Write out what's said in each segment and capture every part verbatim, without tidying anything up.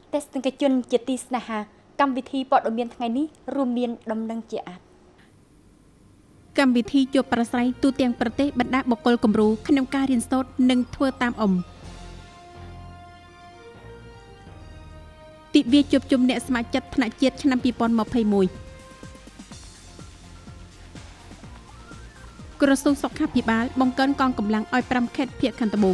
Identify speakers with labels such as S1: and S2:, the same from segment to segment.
S1: แต่สิ่งที่จุนจิตติสนะฮะกรรมวิธีปอดอเมียนไงนี้รวมเมียนดำเนินเจียกรรมวิธีจบประสัยตูเตียงประเทศบรรดาบุคคลกลุ่มรู้ขนมการเรียนสดหนึ่งทั่วตามอมติเวียจบจุมเนสมาจัดธนาเจียชนำปีปอนมาเพย์มวยกระทรวงสุขภาพพิบาลบงเกินกองกำลังอ้อยปรำแคดเพียรคันตะบุม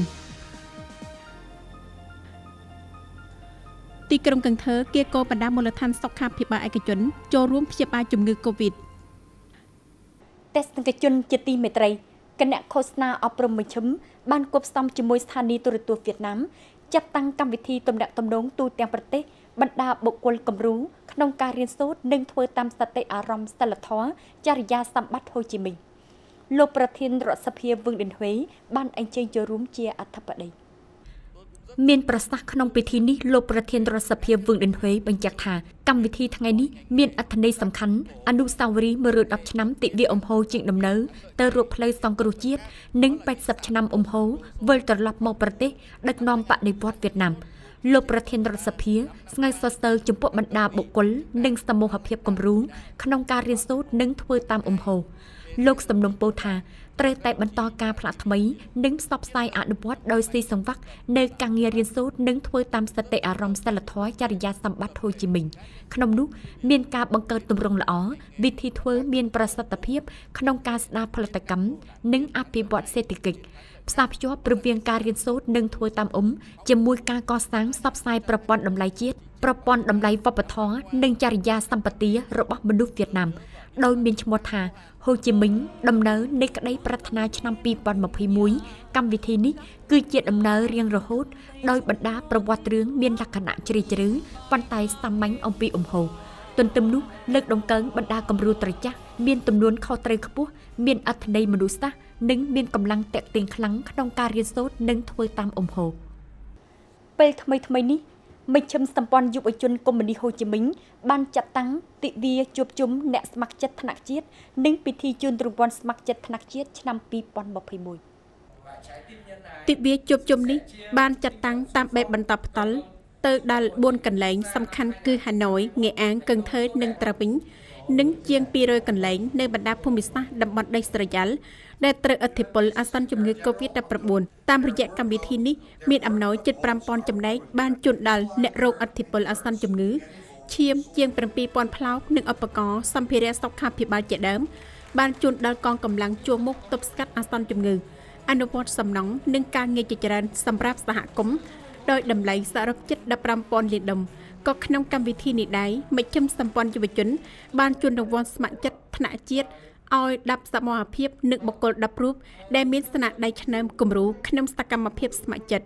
S1: ตีกรมกังเธอเกียโกบรรดามลทันสุขภาพพิบาลเอกชนโจร่วมพิจารณาจุ่มเงือโควิดแต่สังเกตจนจิตตีเมตรัยคณะโฆษณาอบรมมิชมบ้านกบซ้ำจมวยสถานีตัวตัวเวียดนามจัดตั้งกรรมวิธีตำแหน่งตำแหน่งตูเตียงประเทศบรรดาบุคคลกำรู้ขนมการเรียนสูตรหนึ่งถ้วยตามสติอารมณ์สลัดท้อจริยาสัมบัติโฮจิมินโลกประเทศรัสเพียวึงดินเฮยบ้านอันเจงจะรุ่มเจียอัฐปดีเมียนประสักขนมพิธีนี้โลกประเทศรัสเพียวึงดินเฮยบรรจักถากรรมวิธีทั้งนี้เมียนอัฐในสำคัญอนุสาวรีย์มรดกชน้ำติวิอมโฮจิงดำเนินเตอรูปเพลย์สองกรุจีดนึ่งไปสับชน้ำอมโฮเวลตลับมอประเทศดักนอมปะในปอดเวียดนามโลกประเทศรัสเพียสไงสเตอร์จมพวกบรรดาบุคคลหนึ่งสมโภเพียบกำรู้ขนมการเรียนสูตรหนึ่งถ้วยตามอมโฮโลกสำนมโปธาเตรแต่บรรทอการผลัดทำไมนึ่งซอบไซอนุวัตโดยซีสังวักในการเรียนสูตรนึ่งถ้วยตามสติอารมณ์สลัดท้อยจริยาสัมบัติโฮจิมินขนมนุเมียนการบังเกิดตุรงละอ๋อวิธีถ้วยเมียนประสิทธิภาพขนมการสนาผลิตกรรมนึ่งอภิวัตเศรษฐกิจสาบยอดประเวียงการเรียนสูตรหนึ่งถ้วยตามอมจมวยการก่อสร้างซอบไซประปอนดำไลจีดประปอนดำไลวัปทอหนึ่งจริยาสัมปติระบบมนุษย์เวียดนามโดยมีชมธาโฮจิมินห์ดำเนินในกระไดปรัชนาชนำปีปอนมาพิมุยกรรมวิธีนี้คือเจตดำเนินเรียงระหดโดยบรรดาประวัติเรื่องเมียนลักษณะจริจรือวันไตสมัยองปีอมโฮตนตมนุเลิกดงเกิงบรรดากำรูตรจักเมียนตำนวนเข้าเตยขบุเมียนอัธในมนุษย์หนึ่งเมียนกำลังแตะเตียงคลังขนมการเรียนโซดหนึ่งถ้วยตามอมโฮเปลทำไมทำไมนี้ไม่ชมสัมปันยุบจนกรมนิโฮจิมิงบ้านจัดตั้งติเวียจบจุ่มเนสมักจัดธนักเจียดนึ่งพิธีจุนตรุบอลสมักจัดธนักเจียดชนำปีปอนบพิมุยติเวียจบจุ่มนี้บ้านจัดตั้งตามแบบบรรทับตัลเตอร์ดัลบนกันแหลงสำคัญคือฮานอยเงอังเกิงเทยหนึ่งตระวิงนึ่งเจียงปีโรยกันแหลงในบรรดาภูมิศาสตร์ดับบอลได้สระยัลได้เตออธิปลอาสันจุ่มเงือโควิดดับประบุนตามระยะกรรมวิธีนี้มีอำน้อยจิตปรำปอนจำได้บ้านจุดดัลเนโรคอธิปลอาสันจุ่มเงือเชียมเจียงเป็นปีปอนพลาวหนึ่งอุปกรณ์สัมภาระสกคาพิบาลเจเดิมบ้านจุดดัลกองกำลังจัวมุกตบสกัดอาสันจุ่มเงืออนุวัตสำนองหนึ่งการเงยจิจรันสำรับสหกรมโดยดำไหลสารจิตดับปรำปอนเลียดดมก็ขนมกรรมวิธีนี้ได้ไม่จำสัมปันจุบจุนบ้านจุนดวงสมัครจัดธนาเจียดเอาดับสมอเพียบนึกบกดับรูปได้มีสนะได้ชนะกลุ่มรู้ขนมสกรรมเพียบสมัครจัด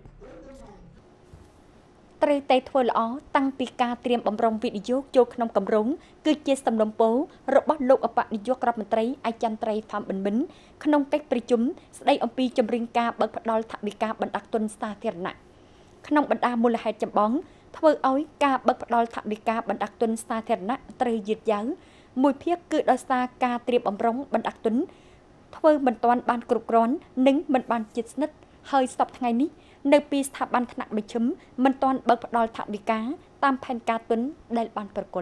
S1: เตรเตทวลอตั้งปีกาเตรียมบำรุงวิทยุโจขนมกำรุงคือเจสำนมโประบบโลกอปนิยกรัฐมนตรีอาจารย์ไตรฟาร์มบันบินขนมเป็กประจุมได้อปีจำริงกาเบิกพดอลทบิกาบรรดักตนสาเทียนะขนมบรรดามูลเหตุจำบ้องทว่าเอากาบักดอลทบิกาบรรดักตุนสาเทนะเตยยืดยั้งมวยเพียกคือดอสากาเตรียมบำรุงบรรดักตุนทว่าบรรตอนบานกรุกร้อนนึ่งบรรบานจิตนิดเฮยสับไงนี้ในปีสถาบันธนาไม่ชื้มบรรตอนบักดอลทบิกาตามแผนการตุนได้บานประกล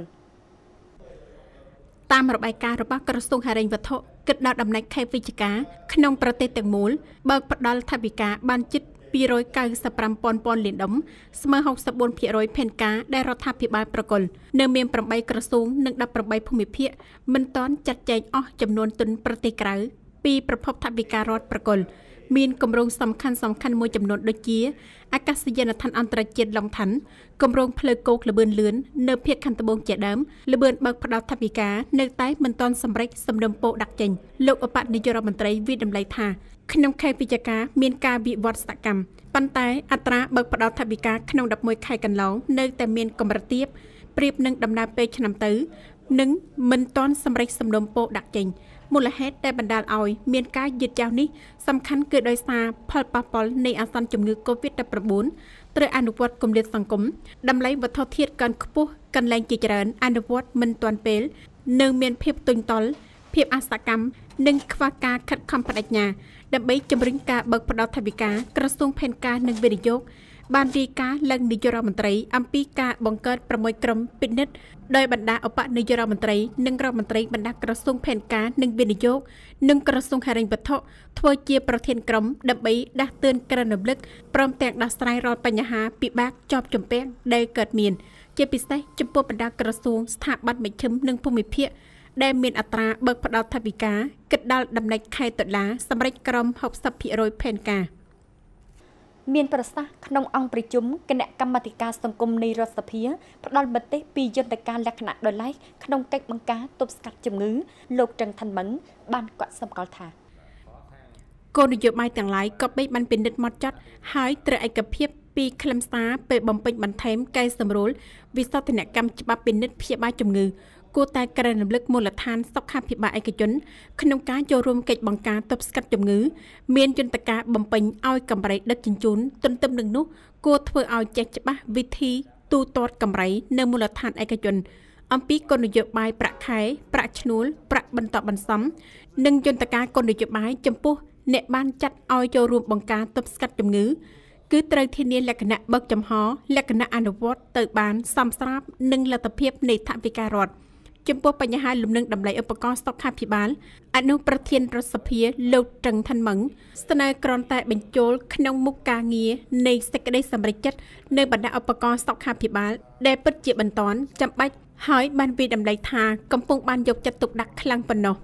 S1: ตามระบายการระบายกระทรวงหาริงวัฒน์กึศดาวดำในแค่วิจการขนมประเทศแตงมูลบักดอลทบิกาบานจิตปีโรยกายสปรัมปอนปอนเหรียญดมสมาหกสบุนเพียโรยเพนกาได้รัฐพิบาลประกลเนื้อเมียมประใบกระสูงนึกดับประใบภูมิเพียมันตอนจัดแจงอ้อจำนวนตุนประเทศไกลปีประพบทบิการอดประกลมีนกำรงสำคัญสำคัญมวยจำนวนโดยเกี้ยอากาศยานทันอันตรายเจ็ดลองทันกำรงเพลโกกระเบินเลือนเนื้อเพียคันตะบงเจดมระเบินบักพระดาวทบิกาเนื้อไต้มันตอนสำเร็จสำดมโปดักเจงโลกอปัตนิยรมันตรีวิดำไลธาขนมไข่ปิจกาเมียนกาบิวัตสกรรมปันไตอัตราเบิกพระดาวทบิกาขนมดับมวยไข่กันร้องเนื้อแต่เมียนกำระเทียบเปรียบหนึ่งดำนาเปชนำตื้อหนึ่งมันตอนสำเร็จสำดมโปดักเจงมูลเหตุได้บรรดาเอาเมียนกายึดเจ้านี้สำคัญเกิดโดยซาพอลปาปอลในอาสันจุ่มเงือโควิดดับประบุนเตรอนุวัตกรมเรียนสังคมดำไลวัฒนเทียดการขบุกันแรงจิจรันอนุวัตมันตอนเปลหนึ่งเมียนเพียบตุนตอลเพียบอาสกรรมหนึ่งควากาขัดคำปฏิญญาดับเบิลจำริงกาเบิกพระดาวทบิกากระทรวงแผนการหนึ่งวิริยกបានរាយការណ៍ឡើងនាយករដ្ឋមន្ត្រីអំពីការបង្កើតប្រមូលក្រុមពិនិត្យដោយបណ្ដាឧបនាយករដ្ឋមន្ត្រីនិងរដ្ឋមន្ត្រីបណ្ដាក្រសួងផែនការនិងវិនិយោគនិងក្រសួងហិរញ្ញវត្ថុធ្វើជាប្រធានក្រុមដើម្បីដាស់តឿនក្រណរំលឹកព្រមទាំងដោះស្រាយរាល់បញ្ហាពិបាកជាប់ជំពាក់ដែលកើតមានជាពិសេសចំពោះបណ្ដាក្រសួងស្ថាប័នមជ្ឈិមនិងភូមិភាគដែលមានអត្រាបើកផ្ដោតថវិកាគិតដល់ដំណាច់ខែតុលាសម្រាប់ក្រុម 60% ផែនការមានប្រសាសន៍ក្នុងអង្គប្រជុំគណៈកម្មាធិការសង្គមនៃរដ្ឋសភាផ្ដល់មតិពីយន្តការលក្ខណៈដោយឡែកក្នុងកិច្ចបង្ការទប់ស្កាត់ជំងឺលោកចឹងឋានមឹងបានគាត់សម្គាល់ថាគោលនយោបាយទាំងឡាយក៏បីបានពិនិត្យហ្មត់ចត់ហើយត្រូវឯកភាពពីខ្លឹមសារពេលបំពេញបន្ថែមកែសម្រួលវិសោធនកម្មច្បាប់ពិនិត្យព្យាបាលជំងឺគួរតែក្រណរំលឹកមូលដ្ឋានសុខាភិបាលឯកជនក្នុងការចូលរួមកិច្ចបង្ការទប់ស្កាត់ជំងឺមានយន្តការបំពេញឲ្យកម្រៃដឹកជញ្ជូនទន្ទឹមនឹងនោះគួរធ្វើឲ្យចេះច្បាស់វិធីទូទាត់កម្រៃនៅមូលដ្ឋានឯកជនអំពីគោលនយោបាយប្រាក់ខែប្រាក់ឈ្នួលប្រាក់បន្តបន្សំនិងយន្តការគោលនយោបាយចំពោះអ្នកបានចាត់ឲ្យចូលរួមបង្ការទប់ស្កាត់ជំងឺគឺត្រូវធានាលក្ខណៈបើកចំហលក្ខណៈអនុវត្តទៅបានសមស្របនឹងលទ្ធភាពនៃថវិការដ្ឋចំពោះបញ្ហាលំនឹងតម្លៃឧបករណ៍សុខាភិបាលអនុប្រធានរដ្ឋសភាលោកចឹងឋានមឹងស្នើគ្រាន់តែបញ្ចូលក្នុងមុខការងារនៃសេចក្តីសម្រេចចិត្តនៅបណ្ដាឧបករណ៍សុខាភិបាលដែលពិតជាបន្ទាន់ចាំបាច់ហើយបានវិតម្លៃថាកំពុងបានយកចិត្តទុកដាក់ខ្លាំងប៉ុណ្ណោះ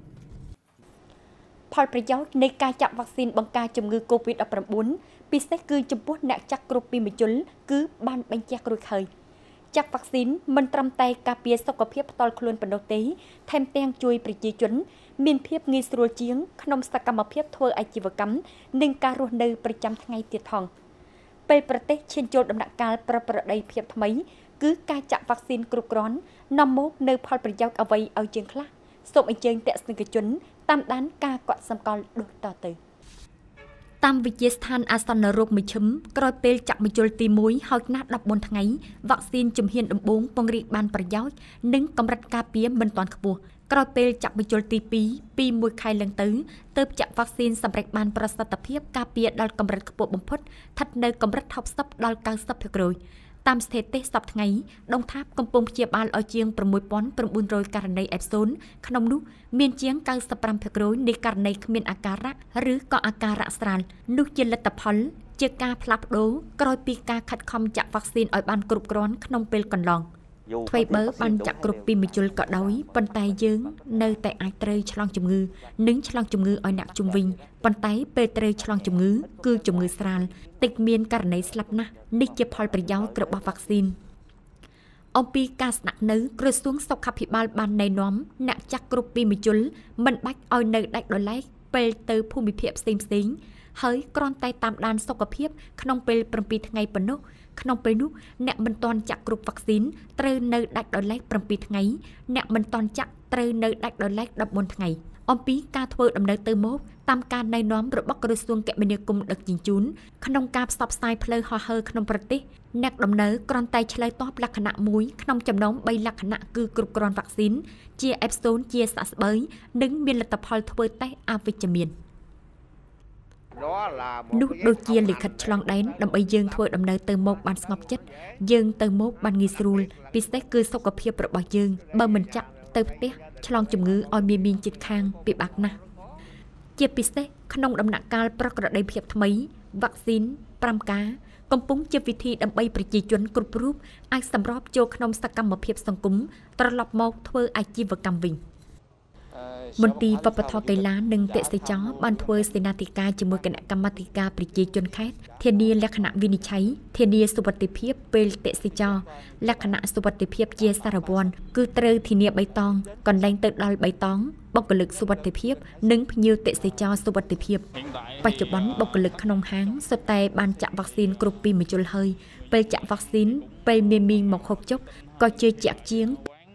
S1: ផលប្រយោជន៍នៃការចាក់វ៉ាក់ស៊ីនបង្ការជំងឺ កូវីដ ដប់ប្រាំបួន ពិសេសគឺចំពោះអ្នកចាក់គ្រប់ពីរមជ្ឈលគឺបានបញ្ជាក់រួចហើយចាក់វ៉ាក់ស៊ីនមិនត្រឹមតែការពារសុខភាពផ្ទាល់ខ្លួនប៉ុណ្ណោះទេថែមទាំងជួយប្រជាជនមានភាពងាយស្រួលជាងក្នុងសកម្មភាពធ្វើអាជីវកម្មនិងការរស់នៅប្រចាំថ្ងៃទៀតផងពេលប្រទេសឈានចូលដំណាក់កាលប្រប្រដីភាពថ្មីគឺការចាក់វ៉ាក់ស៊ីនគ្រប់គ្រាន់នាំមកនៅផលប្រយោជន៍អ្វីឲ្យជាងខ្លះសូមអញ្ជើញទស្សនិកជនតាមដានការកត់សម្គាល់ដូចតទៅតាមវិទ្យាស្ថានអាសន្នរោគមជ្ឈិមក្រោយពេលចាក់មជ្ឈលទីមួយហើយណាស់ដប់បួនថ្ងៃវ៉ាក់ស៊ីនជំហានដំបូងពង្រីកបានប្រយោជន៍និងកម្រិតការពារមិនទាន់ខ្ពស់ក្រោយពេលចាក់មជ្ឈលទីពីរពីមួយខែឡើងទៅទើបចាក់វ៉ាក់ស៊ីនសម្រេចបានប្រសិទ្ធភាពការពារដល់កម្រិតខ្ពស់បំផុតស្ថិតនៅកម្រិត ហកសិប ដល់ កៅសិបភាគរយតាមស្ថិតិសប្តាហ៍ថ្ងៃដងថាបកំពុងព្យាបាលឲ្យជាង 6,900 ករណី អេបស៊ូន ក្នុងនោះមានជាង កៅសិបប្រាំភាគរយ នៃករណីគ្មានអាការៈឬក៏អាការៈស្រាលនោះជាលទ្ធផលជាការផ្លាស់ប្ដូរក្រោយពីការខិតខំចាក់វ៉ាក់ស៊ីនឲ្យបានគ្រប់គ្រាន់ក្នុងពេលកន្លងថ្វីបើបានចាក់គ្រប់ពីរមជ្ឈលក៏ដោយប៉ុន្តែយើងនៅតែអាចត្រូវឆ្លងជំងឺនិងឆ្លងជំងឺឲ្យអ្នកជុំវិញប៉ុន្តែពេលត្រូវឆ្លងជំងឺគឺជំងឺស្រាលតិចមានករណីស្លាប់ណាស់នេះជាផលប្រយោជន៍របស់វ៉ាក់ស៊ីនអំពីការស្នាក់នៅក្រសួងសុខាភិបាលបានណែនាំអ្នកចាក់គ្រប់ពីរមជ្ឈលមិនបាច់ឲ្យនៅដាច់ដោយឡែកពេលទៅភូមិភាគផ្សេងផ្សេងហើយគ្រាន់តែតាមដានសុខភាពក្នុងពេល7ថ្ងៃប៉ុណ្ណោះក្នុងពេលនោះអ្នកមិនទាន់ចាក់គ្រប់វ៉ាក់ស៊ីនត្រូវនៅដាច់ដោយឡែក7ថ្ងៃអ្នកមិនទាន់ចាក់ត្រូវនៅដាច់ដោយឡែកដប់បួនថ្ងៃអំពីការធ្វើដំណើរទៅមកតាមការណែនាំរបស់ក្រសួងគមនាគមន៍ដឹកជញ្ជូនក្នុងការផ្សព្វផ្សាយផ្លូវហោះហើរក្នុងប្រទេសអ្នកដំណើរគ្រាន់តែឆ្លើយតបលក្ខណៈមួយក្នុងចំណោមបីលក្ខណៈគឺគ្រប់គ្រាន់វ៉ាក់ស៊ីនជាអេបស៊ូនជាសះស្បើយនិងមានលទ្ធផលធ្វើតេស្តអវិជ្ជមាននោះដូចជាលិខិតឆ្លងដែនដើម្បីយើងធ្វើដំណើរទៅមកបានស្ងប់ចិត្តយើងទៅមកបានងាយស្រួលពិសេសគឺសុខភាពរបស់យើងបើមិនចាក់ទៅផ្ទះឆ្លងជំងឺឲ្យមានមានចិត្តខាងពិបាកណាស់ជាពិសេសក្នុងដំណាក់កាលប្រក្រតីភាពថ្មីវ៉ាក់ស៊ីនប្រាំការកំពុងជាវិធីដើម្បីប្រជាជនគ្រប់រូបអាចសម្របចូលក្នុងសកម្មភាពសង្គមត្រឡប់មកធ្វើអាជីវកម្មវិញមន្ទីរវប្បធម៌កីឡានិងទេសចរបានធ្វើសេនាធិការជាមួយគណៈកម្មាធិការប្រជាជនខេត្តធានាលក្ខណៈវិនិច្ឆ័យធានាសុវត្ថិភាពពេលទេសចរលក្ខណៈសុវត្ថិភាពជាសារវ័នគឺត្រូវធានាបៃតងកន្លែងទៅដល់បៃតងបុគ្គលិកសុវត្ថិភាពនិងភ្ញៀវទេសចរសុវត្ថិភាពបច្ចុប្បន្នបុគ្គលិកក្នុងហាងសុទ្ធតែបានចាក់វ៉ាក់ស៊ីនគ្រប់ពីរមជ្ឈលហើយពេលចាក់វ៉ាក់ស៊ីនពេលមានមីងមកហូបចុកក៏ជឿជាក់ជាង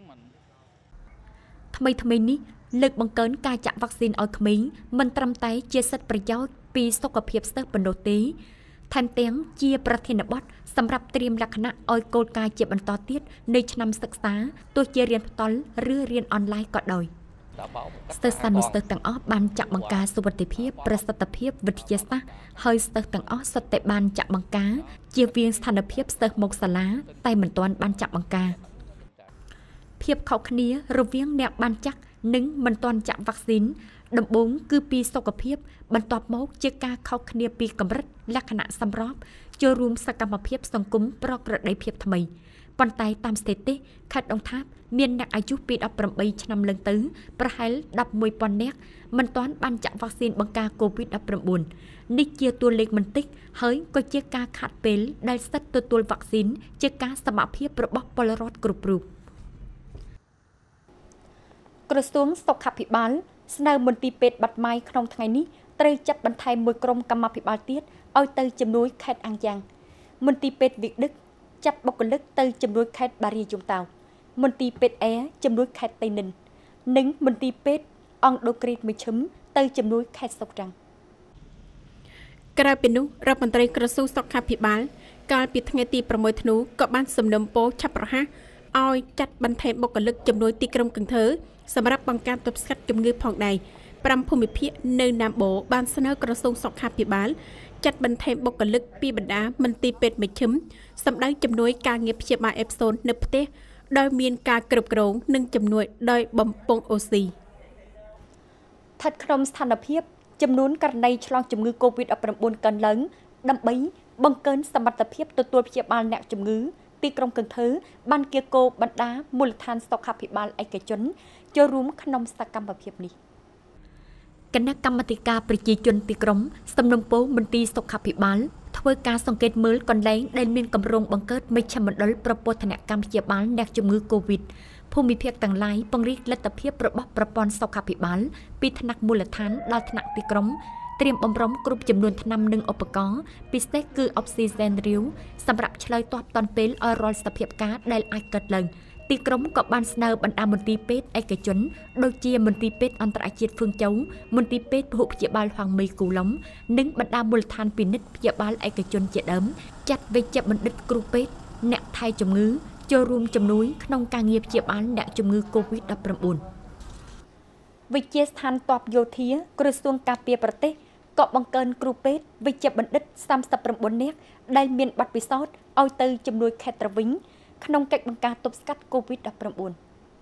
S1: ថ្មីថ្មីនេះលើកបង្កើនការចាក់វ៉ាក់ស៊ីនឲ្យក្មេងមិនត្រឹមតែជាសិទ្ធិប្រយោជន៍ពីសុខភាពសិស្សប៉ុណ្ណោះទេថែមទាំងជាប្រធានបទសម្រាប់ត្រៀមលក្ខណៈឲ្យគោលការណ៍ជាបន្តទៀតនៃឆ្នាំសិក្សាទោះជារៀនផ្ទាល់ឬរៀនអនឡាញក៏ដោយ
S2: ស្ទើរសានស្ទើរទាំងអស់បានចាក់បង្ការសុវត្ថិភាពប្រសិទ្ធភាពវិទ្យាសាស្ត្រហើយស្ទើរទាំងអស់សុទ្ធតែបានចាក់បង្ការជាវាងស្ថានភាពស្ទើរមកសាលាតែមិនទាន់បានចាក់បង្ការភាពខុសគ្នារវាងអ្នកបានចាក់និងមិនទាន់ចាក់វ៉ាក់ស៊ីនដំបូងគឺពីសុខភាពបន្ទាប់មកជាការខុសគ្នាពីកម្រិតលក្ខណៈសម្របចូលរួមសកម្មភាពសង្គមប្រក្រតីភាពថ្មីប៉ុន្តែតាមស្ថិតិខេត្តដងថាបមានអ្នកអាយុពីដប់ប្រាំបីឆ្នាំឡើងទៅប្រហែលដប់មួយពាន់នាក់មិនទាន់បានចាក់វ៉ាក់ស៊ីនបង្ការ កូវីដ ដប់ប្រាំបួន នេះជាតួលេខមិនតិចហើយក៏ជាការខាត់ពេលដែលសិទ្ធិទទួលវ៉ាក់ស៊ីនជាការសមភាពរបស់ពលរដ្ឋគ្រប់រូបក្រសួងសុខាភិបាលស្នើមន្ទីរពេទ្យបាត់ម៉ៃក្នុងថ្ងៃនេះត្រូវចាត់បន្ថែមមួយក្រុមកម្មាភិបាលទៀតឲ្យទៅជំនួយខេត្តអាំងយ៉ាងមន្ទីរពេទ្យវិដឹកចាត់បុគ្គលិកទៅជំនួយខេត្តបារីយំតៅមន្ទីរពេទ្យអែជំនួយខេត្តតៃនិននិងមន្ទីរពេទ្យអង្គដូក្រីតមួយឈឹមទៅជំនួយខេត្តសុកត្រាំងក្រៅពីនោះរដ្ឋមន្ត្រីក្រសួងសុខាភិបាលកាលពីថ្ងៃទីប្រាំមួយធ្នូក៏បានសំណូមពរឆាប់រហ័សឲ្យចាត់បន្ថែមបុគ្គលិកជំនួយទីក្រុងកន្ធើសម្រាប់បង្ការទប់ស្កាត់ជំងឺផងដែរប្រាំភូមិភាគនៅណាំបូបានស្នើក្រសួងសុខាភិបាលចាត់បន្ថែមបុគ្គលិកពីបណ្ដាមន្ទីរពេទ្យមជ្ឈិមសម្ដៅជំនួយការងារព្យាបាលអេបសូននៅផ្ទះដោយមានការគ្រប់គ្រងនិងជំនួយដោយបំពង់អូស៊ីស្ថិតក្នុងស្ថានភាពចំនួនករណីឆ្លងជំងឺ កូវីដ ដប់ប្រាំបួន កើនឡើងដើម្បីបង្កើនសមត្ថភាពទទួលព្យាបាលអ្នកជំងឺទីក្រុងកន្ធើបានគៀកោបណ្ដាមូលដ្ឋានសុខាភិបាលឯកជនចូលរួមក្នុងសកម្មភាពនេះគណៈកម្មាធិការប្រជាជនទីក្រុងសំណុំពរមន្ទីរសុខាភិបាលធ្វើការសង្កេតមើលកន្លែងដែលមានគម្រោងបង្កើតមជ្ឈមណ្ឌលប្រព័ន្ធកម្មព្យាបាលអ្នកជំងឺ កូវីដ ភូមិភាគទាំងឡាយពង្រីកលទ្ធភាពរបស់ប្រព័ន្ធសុខាភិបាលពីថ្នាក់មូលដ្ឋានដល់ថ្នាក់ទីក្រុងត្រៀមបំរុងគ្រប់ចំនួនថ្នាំនិងឧបករណ៍ពិសេសគឺអុកស៊ីហ្សែនរាវសម្រាប់ឆ្លើយតបទាន់ពេលឲ្យរាល់សភាពការដែលអាចកើតឡើងទីក្រុងក៏បានស្នើបណ្ដាមន្ទីរពេទ្យឯកជនដូចជាមន្ទីរពេទ្យអន្តរជាតិហ្វឿងជូមន្ទីរពេទ្យពហុព្យាបាលហងមេគូឡុងនិងបណ្ដាមូលដ្ឋានពិនិត្យព្យាបាលឯកជនជាដើមចាត់វេជ្ជបណ្ឌិតគ្រូពេទ្យអ្នកថែជំងឺចូលរួមជំនួយក្នុងការងារព្យាបាលអ្នកជំងឺ កូវីដ ដប់ប្រាំបួន វិទ្យាស្ថានទ័ពយោធាក្រសួងការពារប្រទេសក៏បង្កើនគ្រូពេទ្យវិជ្ជបណ្ឌិតសាមសិបប្រាំបួននាក់ដែលមានបទពិសោធន៍ឲ្យទៅជំនួយខេត្តត្រវិញក្នុងកិច្ចបង្ការទប់ស្កាត់ កូវីដ ដប់ប្រាំបួន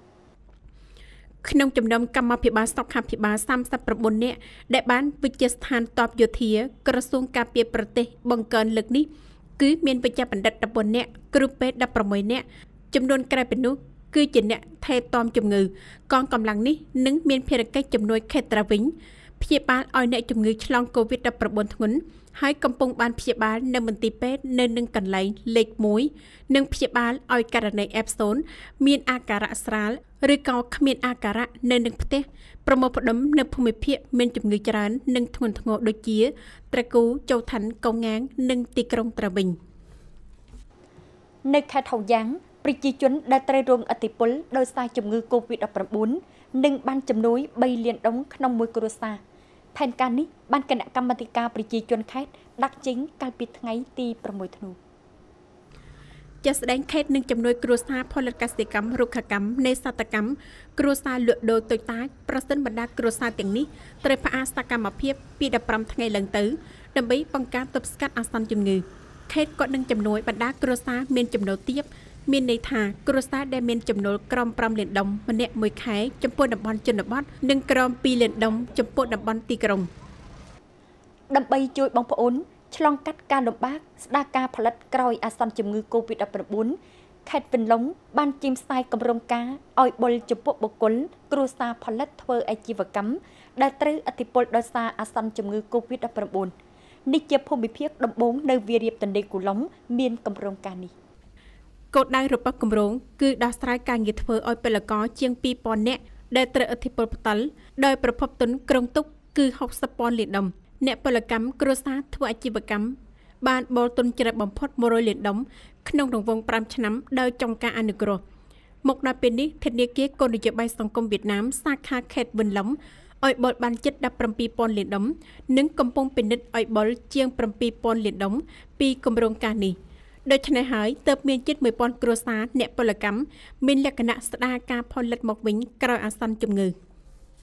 S2: ក្នុងចំណោមកម្មាភិបាលសុខាភិបាលសាមសិបប្រាំបួននាក់ដែលបានវិទ្យាស្ថានទ័ពយោធាក្រសួងការពារប្រទេសបង្កើនលើកនេះគឺមានវិជ្ជបណ្ឌិតដប់បួននាក់គ្រូពេទ្យដប់ប្រាំមួយនាក់ចំនួនក្រៅពីនោះគឺជាអ្នកថែទាំជំងឺកងកម្លាំងនេះនឹងមានភារកិច្ចជំនួយខេត្តត្រវិញព្យាបាលឲ្យអ្នកជំងឺឆ្លង កូវីដ ដប់ប្រាំបួន ធ្ងន់ហើយកំពុងបានព្យាបាលនៅមន្ទីរពេទ្យនៅនឹងកន្លែងលេខមួយនិងព្យាបាលឲ្យករណីអេបសូនមានអាការៈស្រាលឬក៏គ្មានអាការៈនៅនឹងផ្ទះប្រមូលផ្ដុំនៅភូមិភាគមានជំងឺច្រើននិងធ្ងន់ធ្ងរដូចជាត្រកូលចូលឋានកោងងាងនិងទីក្រុងត្រវិញនៅខេត្តហៅយ៉ាងប្រជាជនដែលត្រូវរងឥទ្ធិពលដោយសារជំងឺ កូវីដ ដប់ប្រាំបួន នឹងបានជំនួយបីលានដុល្លារក្នុងមួយគ្រួសារផែនការនេះបានគណៈកម្មាធិការប្រជាជនខេត្តដាក់ចេញកាលពីថ្ងៃទីប្រាំមួយធ្នូជាស្ដែងខេត្តនឹងជំនួយគ្រួសារផលិតកសិកម្មរុក្ខកម្មនេសាទកម្មគ្រួសារលក់ដូរតូចតាចប្រសិនបណ្ដាគ្រួសារទាំងនេះត្រូវផ្អាកសកម្មភាពពីដប់ប្រាំថ្ងៃឡើងទៅដើម្បីបង្ការទប់ស្កាត់អាសន្នជំងឺខេត្តក៏នឹងជំនួយបណ្ដាគ្រួសារមានចំណូលទាបមានន័យថាគ្រួសារដែលមានចំណូលក្រោមប្រាំលានដុល្លារម្នាក់មួយខែចំពោះតំបន់ជនបទនិងក្រោមពីរលានដុល្លារចំពោះតំបន់ទីក្រុងដើម្បីជួយបងប្អូនឆ្លងកាត់ការលំបាកស្ដារការផលិតក្រោយអាសន្នជំងឺ កូវីដ ដប់ប្រាំបួន ខេត្តវិនឡុងបានចេញផ្សាយគម្រោងការឲ្យបុលចំពោះបុគ្គលគ្រួសារផលិតធ្វើអាជីវកម្មដែលត្រូវឥទ្ធិពលដោយសារអាសន្នជំងឺ កូវីដ ដប់ប្រាំបួន នេះជាភូមិភាគដំបូងនៅវាលរៀបទន្លេគូឡុងមានគម្រោងការនេះគោលដៅរបស់គម្រោងគឺដោះស្រាយការងារធ្វើឲ្យពលករជាងពីរពាន់នាក់ដែលត្រូវឥទ្ធិពលផ្ទាល់ដោយប្រភពទុនក្រុងទុកគឺហុកសិបពាន់លានដុល្លារអ្នកពលកម្មគ្រួសារធ្វើអាជីវកម្មបានបលទុនច្រើនបំផុតមួយរយលានដុល្លារក្នុងរង្វង់ប្រាំឆ្នាំដោយចុងការអនុគ្រោះមកដល់ពេលនេះធនាគារគោលនយោបាយសង្គមវៀតណាមសាខាខេត្តវិនឡុងឲ្យបលបានជិតដប់ប្រាំពីរពាន់លានដុល្លារនិងកំពុងពិនិត្យឲ្យបលជាងប្រាំពីរពាន់លានដុល្លារពីគម្រោងការនេះដូច្នេះហើយទើបមានជិតមួយពាន់គ្រួសារអ្នកពលកម្មមានលក្ខណៈស្ដារការផលិតមកវិញក្រោយអាសន្នជំងឺ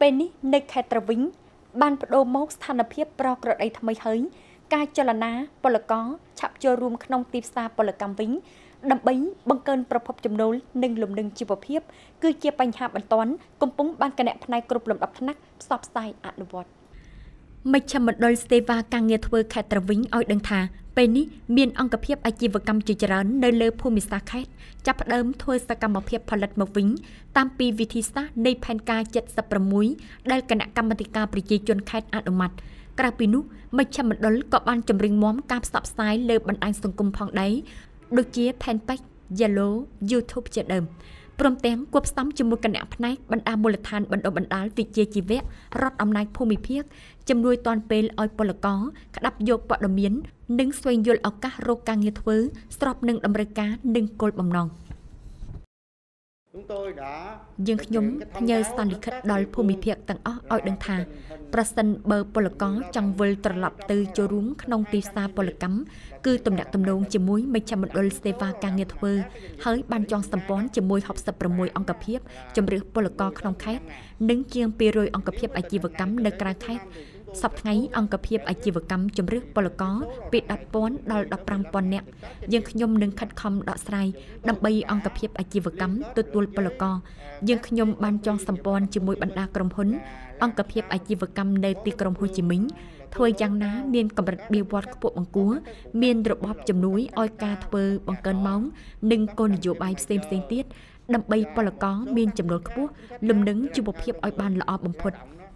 S1: ពេលនេះនៅខេត្តត្រវិញបានបដូរមកស្ថានភាពប្រក្រតីថ្មីហើយការចលនាពលករឆាប់ចូលរួមក្នុងទីផ្សារពលកម្មវិញដើម្បីបង្កើនប្រភពចំណូលនិងលំនឹងជីវភាពគឺជាបញ្ហាបន្ទាន់កំពុងបានគណៈផ្នែកគ្រប់លំដាប់ថ្នាក់ផ្សព្វផ្សាយអនុវត្តមជ្ឈមណ្ឌលសេវាការងារធ្វើខេត្តត្រវិញឲ្យដឹងថាពេលនេះមានអង្គភាពអាជីវកម្មជាច្រើននៅលើភូមិសាស្ត្រខេត្តចាប់ផ្ដើមធ្វើសកម្មភាពផលិតមកវិញតាមពីវិធីសាស្ត្រនៃផែនការเจ็ดสิบหกដែលគណៈកម្មាធិការប្រជាជនខេត្តអនុម័តក្រៅពីនោះមជ្ឈមណ្ឌលក៏បានជំរុញមាំការផ្សព្វផ្សាយលើបណ្ដាញសង្គមផងដែរដូចជា Fanpage Yellow YouTube ជាដើមព្រមទាំងគួបផ្សំជាមួយគណៈផ្នែកបណ្ដាមូលដ្ឋានបណ្ដុះបណ្ដាលវិជ្ជាជីវៈរដ្ឋអំណាចភូមិភាគជំនួយទាន់ពេលឲ្យពលករក្តាប់យកព័ត៌មាននិងស្វែងយល់ឱកាសរកការងារធ្វើស្របនឹងតម្រូវការនិងគោលបំណងយើងខ្ញុំផ្ញើសន្និខិតដល់ភូមិភាគទាំងអស់ឲ្យដឹងថាប្រសិនបើពលករចង់វិលត្រឡប់ទៅចូលរួមក្នុងទីផ្សារពលកម្មគឺទំនាក់ទំនងជាមួយមជ្ឈមណ្ឌលសេវាការងារធ្វើហើយបានចងសម្ព័ន្ធជាមួយหกสิบหกអង្គភាពជំរឿសពលករក្នុងខេត្តនិងជាងពីររយអង្គភាពអាជីវកម្មនៅក្រៅខេត្តសប្តាហ៍ថ្ងៃអង្គភាពអាជីវកម្មជំរឿសពលករពីដប់ពាន់ដល់ដប់ប្រាំពាន់នាក់យើងខ្ញុំនឹងខិតខំដកស្រាយដើម្បីអង្គភាពអាជីវកម្មទទួលពលករយើងខ្ញុំបានចងសម្ព័ន្ធជាមួយបណ្ដាក្រុមហ៊ុនអង្គភាពអាជីវកម្មនៅទីក្រុងហូជីមិញធ្វើយ៉ាងណាមានកម្រិតបៀវត្សខ្ពស់បង្គួរមានរបបជំនួយឲ្យការធ្វើបង្កើនម៉ោងនិងគោលនយោបាយផ្សេងៗទៀតដើម្បីពលករមានចំណូលខ្ពស់លំនឹងជីវភាពឲ្យបានល្អបំផុត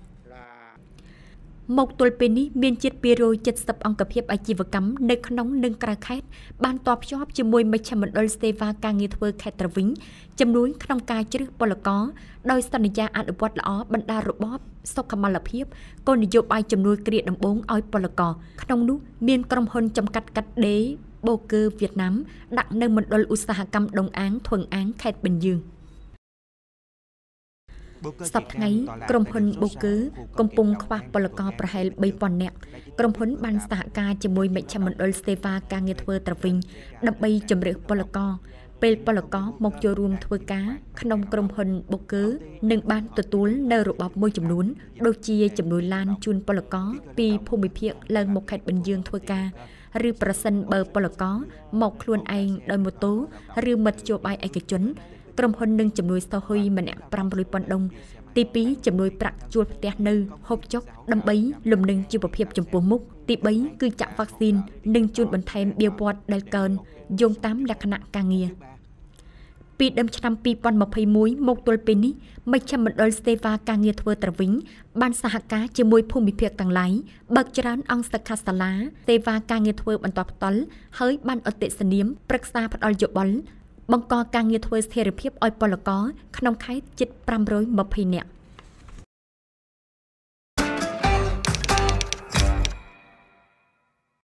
S1: មកទល់ពេលនេះមានជិតពីររយเจ็ดสิบអង្គភាពអាជីវកម្មនៅក្នុងនិងក្រៅខេត្តបានតបភ្ជាប់ជាមួយមជ្ឈមណ្ឌលសេវាការងារធ្វើខេត្តត្រវិញជំនួយក្នុងការជ្រើសពលករដោយសន្យាអនុវត្តល្អបណ្ដារបបសុខុមាលភាពគោលនយោបាយជំនួយគ្រាដំបូងឲ្យពលករក្នុងនោះមានក្រុមហ៊ុនចំកាត់កាត់ដេរបូកើវៀតណាមដាក់នៅមណ្ឌលឧស្សាហកម្មដងអាងធួងអាងខេត្តbình dươngសប្តាហ៍ថ្ងៃក្រុមហ៊ុនបូកើកំពុងខ្វះពលករប្រហែលបីពាន់នាក់ក្រុមហ៊ុនបានសហការជាមួយមជ្ឈមណ្ឌលសេវាការងារធ្វើត្រវិញដើម្បីជំរឿសពលករពេលពលករមកចូលរួមធ្វើការក្នុងក្រុមហ៊ុនបូកើនឹងបានទទួលនៅរបបមួយចំនួនដូចជាជំនួយឡានជូនពលករពីភូមិភាគឡើងមកខេត្តbình dươngធ្វើការឬប្រសិនបើពលករមកខ្លួនឯងដោយម៉ូតូឬមធ្យោបាយឯកជនក្រុមហ៊ុននឹងជំនួយស្ទោះហ៊ុយម្នាក់ប្រាំរយពាន់ដុងទីពីរជំនួយប្រាក់ជួលផ្ទះនៅហូបចុកដើម្បីលំនឹងជីវភាពចំពោះមុខទីបីគឺចាក់វ៉ាក់ស៊ីននិងជូនបន្ថែមបៀវត្សដែលកើនយោងតាមលក្ខណៈការងារពីដើមឆ្នាំពីរពាន់ម្ភៃមួយមកទល់ពេលនេះមជ្ឈមណ្ឌលសេវាការងារធ្វើត្រវិញបានសហការជាមួយភូមិភាគទាំងឡាយបើកច្រើនអង្គសិក្ខាសាលាសេវាការងារធ្វើបន្តផ្ទាល់ហើយបានអតិសនាមប្រឹក្សាផ្ដល់យោបល់បង្កការងារធ្វើស្ថិរភាពឲ្យពលករក្នុងខេត្តជិតប្រាំរយម្ភៃនាក់